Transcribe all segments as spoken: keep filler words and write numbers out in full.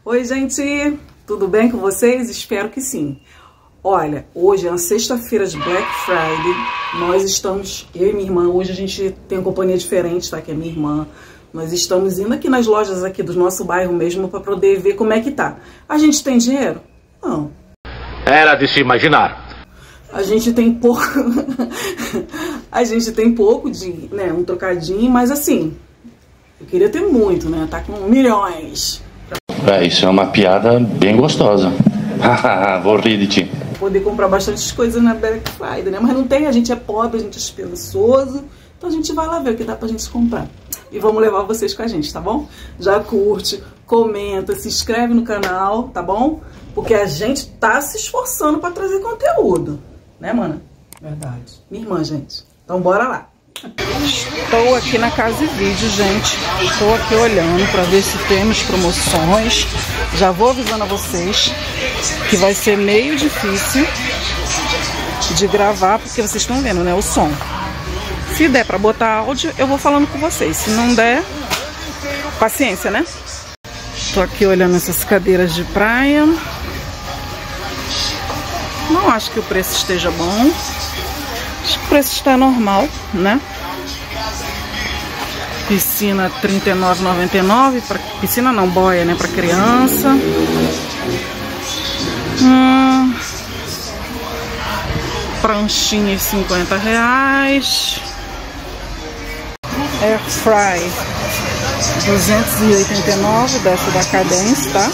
Oi, gente, tudo bem com vocês? Espero que sim. Olha, hoje é uma sexta-feira de Black Friday. Nós estamos, eu e minha irmã, hoje a gente tem uma companhia diferente, tá? Que é minha irmã. Nós estamos indo aqui nas lojas aqui do nosso bairro mesmo para poder ver como é que tá. A gente tem dinheiro? Não. Era de se imaginar. A gente tem pouco, a gente tem pouco de, né, um trocadinho, mas assim, eu queria ter muito, né? Tá com milhões. É, isso é uma piada bem gostosa. Vou rir de ti. Poder comprar bastante coisas na Black Friday, né? Mas não tem, a gente é pobre, a gente é esperançoso, então a gente vai lá ver o que dá pra gente comprar. E vamos levar vocês com a gente, tá bom? Já curte, comenta, se inscreve no canal, tá bom? Porque a gente tá se esforçando pra trazer conteúdo, né, mana? Verdade. Minha irmã, gente. Então bora lá. Estou aqui na Casa e Vídeo, gente. Estou aqui olhando para ver se temos promoções. Já vou avisando a vocês que vai ser meio difícil de gravar, porque vocês estão vendo, né, o som. Se der para botar áudio, eu vou falando com vocês. Se não der, paciência, né? Estou aqui olhando essas cadeiras de praia. Não acho que o preço esteja bom. Acho que o preço está normal, né? Piscina trinta e nove reais e noventa e nove centavos. Pra... Piscina não, boia, né? Para criança. Hum... Pranchinha cinquenta reais. Air Fry duzentos e oitenta e nove reais, dessa da Cadence, tá?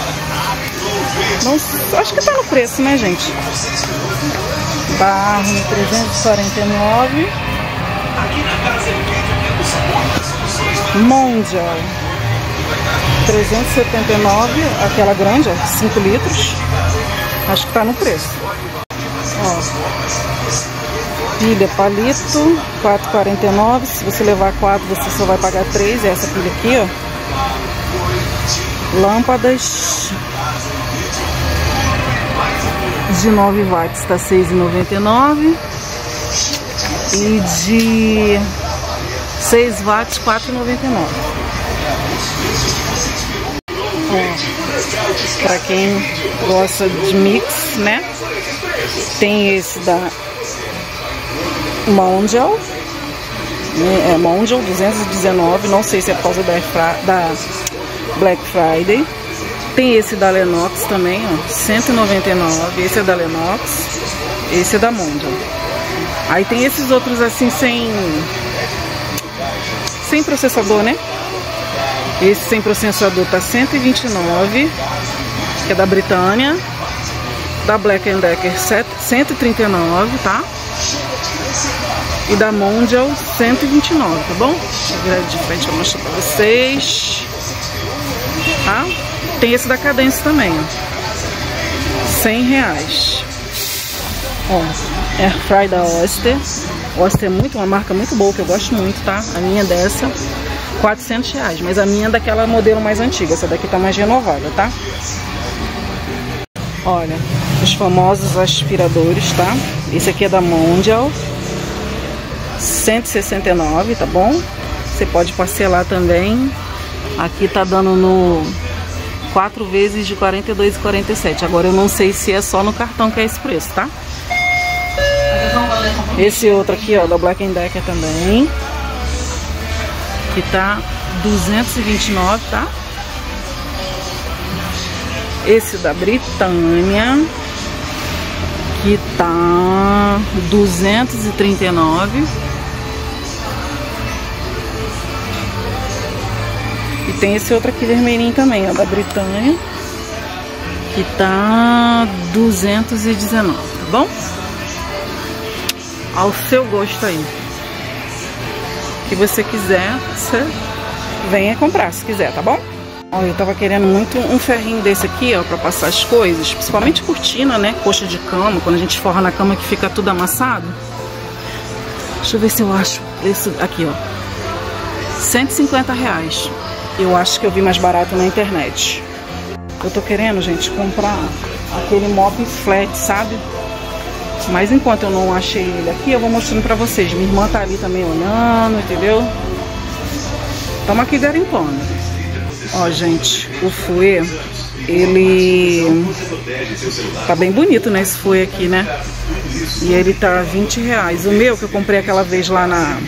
Não, acho que tá no preço, né, gente? Barro trezentos e quarenta e nove reais. Mondial trezentos e setenta e nove reais, aquela grande, ó, cinco litros. Acho que tá no preço. Ó. Pilha palito quatro reais e quarenta e nove centavos. Se você levar quatro, você só vai pagar três. É essa pilha aqui, ó. Lâmpadas de nove watts tá seis reais e noventa e nove centavos. E de seis watts quatro reais e noventa e nove centavos. Ó, pra quem gosta de mix, né? Tem esse da Mondial, é Mondial duzentos e dezenove, não sei se é por causa da, da Black Friday. Tem esse da Lennox também, ó, cento e noventa e nove, esse é da Lennox, esse é da Mondial. Aí tem esses outros assim sem sem processador, né? Esse sem processador tá cento e vinte e nove, que é da Britânia. Da Black and Decker cento e trinta e nove, tá? E da Mondial cento e vinte e nove, tá bom? Vou virar de frente pra mostrar pra vocês, tá? Tem esse da Cadence também, ó, cem reais. Ó, Airfry da Oster. Oster é muito, uma marca muito boa, que eu gosto muito, tá? A minha é dessa, quatrocentos reais. Mas a minha é daquela modelo mais antiga, essa daqui tá mais renovada, tá? Olha, os famosos aspiradores, tá? Esse aqui é da Mondial, cento e sessenta e nove, tá bom? Você pode parcelar também. Aqui tá dando no quatro vezes de quarenta e dois reais e quarenta e sete. Agora eu não sei se é só no cartão que é esse preço, tá? Esse outro aqui, ó, da Black and Decker também, que tá duzentos e vinte e nove, tá? Esse da Britânia, que tá duzentos e trinta e nove. E tem esse outro aqui vermelhinho também, ó, da Britânia, que tá duzentos e dezenove, tá bom? Ao seu gosto aí. O que você quiser, você venha comprar se quiser, tá bom? Ó, eu tava querendo muito um ferrinho desse aqui, ó, pra passar as coisas, principalmente cortina, né? Coxa de cama, quando a gente forra na cama que fica tudo amassado. Deixa eu ver se eu acho esse aqui, ó, cento e cinquenta reais. Eu acho que eu vi mais barato na internet. Eu tô querendo, gente, comprar aquele mop flat, sabe? Mas enquanto eu não achei ele aqui, eu vou mostrando pra vocês. Minha irmã tá ali também olhando, entendeu? Estamos aqui garimpando. Ó, gente, o fouet ele tá bem bonito, né? Esse foi aqui, né? E ele tá vinte reais. O meu, que eu comprei aquela vez lá na,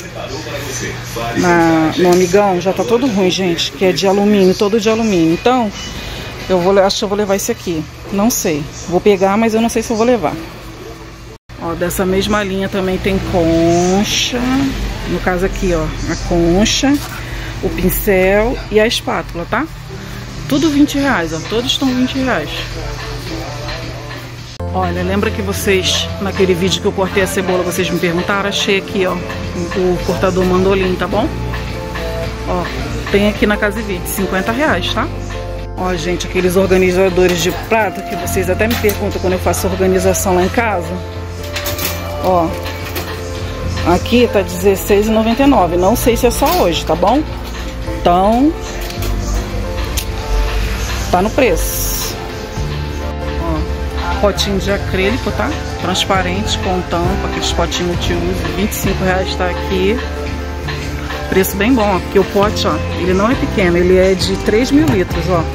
na no Amigão, já tá todo ruim, gente. Que é de alumínio, todo de alumínio. Então, eu vou, acho que eu vou levar esse aqui. Não sei. Vou pegar, mas eu não sei se eu vou levar. Ó, dessa mesma linha também tem concha. No caso aqui, ó, a concha, o pincel e a espátula, tá? Tudo vinte reais, ó. Todos estão vinte reais. Olha, lembra que vocês, naquele vídeo que eu cortei a cebola, vocês me perguntaram? Achei aqui, ó, o cortador mandolim, tá bom? Ó, tem aqui na Casa e Vídeo, cinquenta reais, tá? Ó, gente, aqueles organizadores de prato que vocês até me perguntam quando eu faço organização lá em casa. Ó, aqui tá dezesseis reais e noventa e nove centavos. Não sei se é só hoje, tá bom? Então, tá no preço. Ó, potinho de acrílico, tá? Transparente, com tampa, aqueles potinhos multiuso, vinte e cinco reais tá aqui. Preço bem bom, ó, porque o pote, ó, ele não é pequeno, ele é de três mil litros, ó.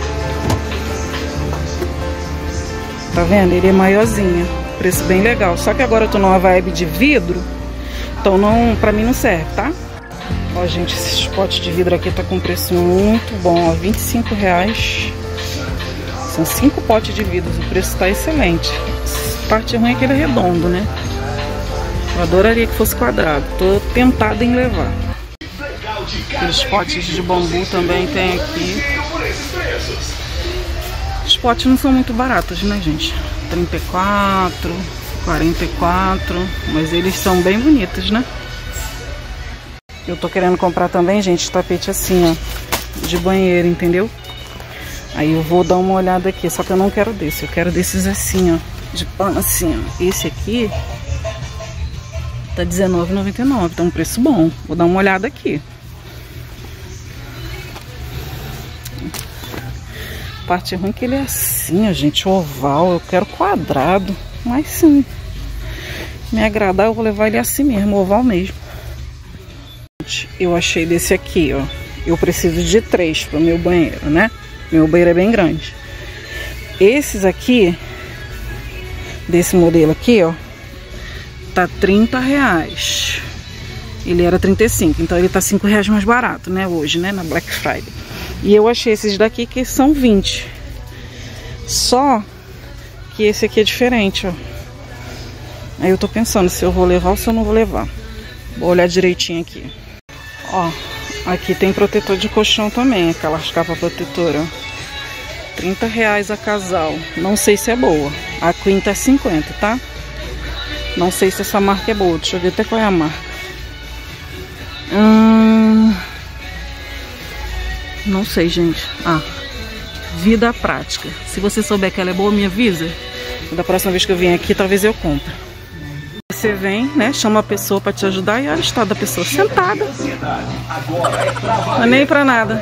Tá vendo? Ele é maiorzinho. Preço bem legal. Só que agora eu tô numa vibe de vidro, então não, pra mim não serve, tá? Ó, gente, esses potes de vidro aqui tá com preço muito bom, ó, vinte e cinco reais. São cinco potes de vidro, o preço tá excelente. A parte ruim é que ele é redondo, né? Eu adoraria que fosse quadrado. Tô tentada em levar. Aqueles potes de bambu também tem aqui. Os potes não são muito baratos, né, gente? trinta e quatro, quarenta e quatro, mas eles são bem bonitos, né? Eu tô querendo comprar também, gente, tapete assim, ó, de banheiro, entendeu? Aí eu vou dar uma olhada aqui, só que eu não quero desse, eu quero desses assim, ó, de pano assim, ó. Esse aqui tá dezenove reais e noventa e nove centavos, tá um preço bom. Vou dar uma olhada aqui. A parte ruim é que ele é assim, ó, gente, oval. Eu quero quadrado, mas sim, me agradar eu vou levar ele assim mesmo, oval mesmo. Eu achei desse aqui, ó. Eu preciso de três pro meu banheiro, né? Meu banheiro é bem grande. Esses aqui, desse modelo aqui, ó, tá trinta reais. Ele era trinta e cinco, então ele tá cinco reais mais barato, né? Hoje, né? Na Black Friday. E eu achei esses daqui que são vinte. Só que esse aqui é diferente, ó. Aí eu tô pensando se eu vou levar ou se eu não vou levar. Vou olhar direitinho aqui. Ó, aqui tem protetor de colchão também, aquelas capas protetoras. trinta reais a casal. Não sei se é boa. A Queen tá cinquenta, tá? Não sei se essa marca é boa. Deixa eu ver até qual é a marca. Hum... Não sei, gente. Ah, Vida Prática. Se você souber que ela é boa, me avisa. Da próxima vez que eu vim aqui, talvez eu compre. Você vem, né? Chama a pessoa pra te ajudar e olha o estado da pessoa sentada. Não é nem pra nada.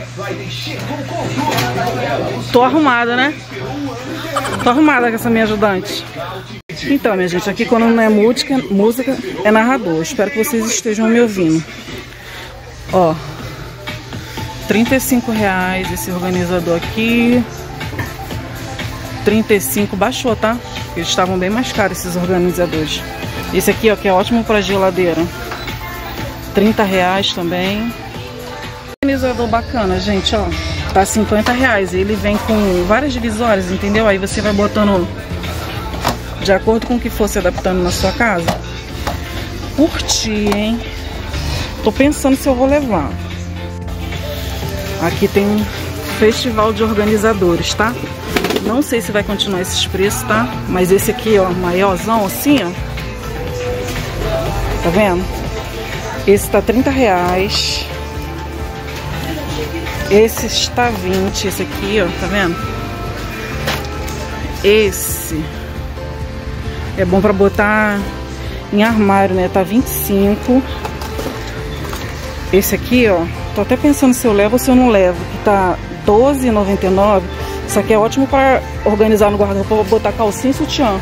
Tô arrumada, né? Tô arrumada com essa minha ajudante. Então, minha gente, aqui quando não é música, música é narrador. Espero que vocês estejam me ouvindo. Ó, trinta e cinco reais esse organizador aqui. trinta e cinco, baixou, tá? Eles estavam bem mais caros, esses organizadores. Esse aqui, ó, que é ótimo pra geladeira. trinta reais também. Organizador bacana, gente, ó. Tá cinquenta reais. Ele vem com várias divisórias, entendeu? Aí você vai botando de acordo com o que for se adaptando na sua casa. Curti, hein? Tô pensando se eu vou levar. Aqui tem um festival de organizadores, tá? Não sei se vai continuar esses preços, tá? Mas esse aqui, ó, maiorzão assim, ó. Tá vendo? Esse tá trinta reais. Esse está vinte. Esse aqui, ó, tá vendo? Esse é bom pra botar em armário, né? Tá vinte e cinco. Esse aqui, ó, tô até pensando se eu levo ou se eu não levo, que tá doze reais e noventa e nove centavos. Isso aqui é ótimo para organizar no guarda-roupa, botar calcinha e sutiã.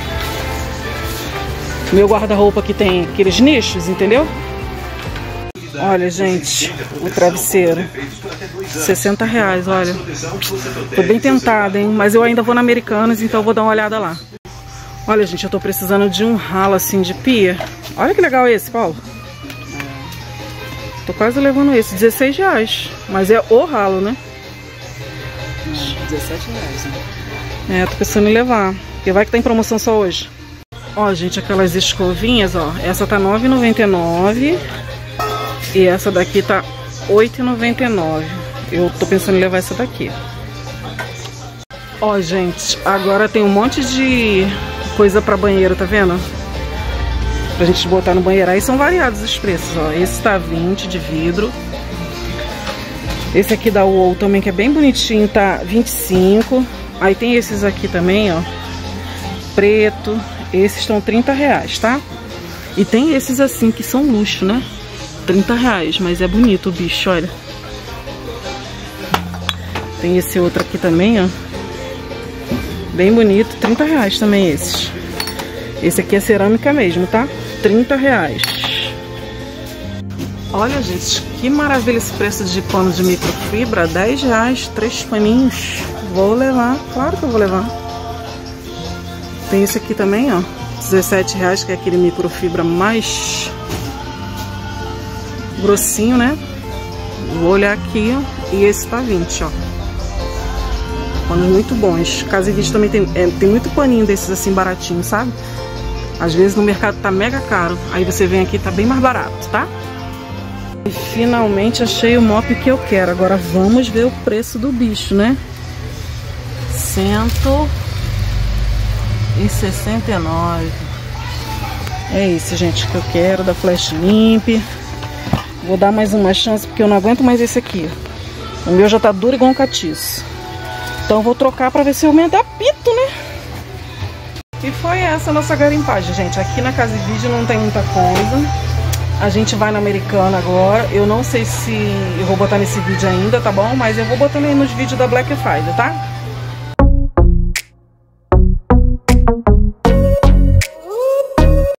Meu guarda-roupa aqui tem aqueles nichos, entendeu? Olha, gente, o travesseiro. sessenta reais, olha. Tô bem tentada, hein? Mas eu ainda vou na Americanas, então eu vou dar uma olhada lá. Olha, gente, eu tô precisando de um ralo assim de pia. Olha que legal esse, Paulo. Tô quase levando esse, dezesseis reais. Mas é o ralo, né? dezessete reais, né? É, tô pensando em levar. Porque vai que tá em promoção só hoje. Ó, gente, aquelas escovinhas, ó. Essa tá nove reais e noventa e nove centavos. E essa daqui tá oito reais e noventa e nove centavos. Eu tô pensando em levar essa daqui. Ó, gente, agora tem um monte de coisa pra banheiro, tá vendo? Pra gente botar no banheiro. Aí são variados os preços, ó. Esse tá vinte de vidro. Esse aqui da U O L também, que é bem bonitinho, tá vinte e cinco. Aí tem esses aqui também, ó. Preto. Esses estão trinta reais, tá? E tem esses assim, que são luxo, né? trinta reais, mas é bonito o bicho, olha. Tem esse outro aqui também, ó. Bem bonito, trinta reais também esses. Esse aqui é cerâmica mesmo, tá? trinta reais. Olha, gente, que maravilha esse preço de pano de microfibra. dez reais, três paninhos. Vou levar, claro que eu vou levar. Tem esse aqui também, ó. dezessete reais, que é aquele microfibra mais grossinho, né? Vou olhar aqui, ó. E esse tá vinte, ó. Panos muito bons. Casa e Vídeo também tem, é, tem muito paninho desses assim baratinho, sabe? Às vezes no mercado tá mega caro. Aí você vem aqui, tá bem mais barato, tá? E finalmente achei o mop que eu quero. Agora vamos ver o preço do bicho, né? Cento e sessenta e nove. É esse, gente, que eu quero, da Flash Limp. Vou dar mais uma chance, porque eu não aguento mais esse aqui. O meu já tá duro igual um catiço. Então eu vou trocar pra ver se eu me adapto, né? E foi essa a nossa garimpagem, gente. Aqui na Casa e Vídeo não tem muita coisa. A gente vai na Americana agora. Eu não sei se eu vou botar nesse vídeo ainda, tá bom? Mas eu vou botando aí nos vídeos da Black Friday, tá?